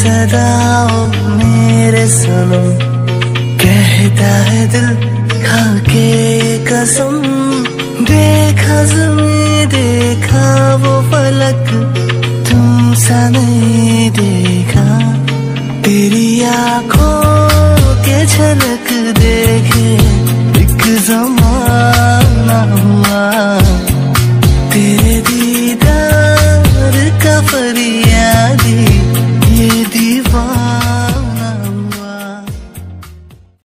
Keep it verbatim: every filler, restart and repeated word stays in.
सदा ओ मेरे सनम, कहता है दिल खा के कसम। देखा ज़मीं देखा वो फलक, तुम सा नहीं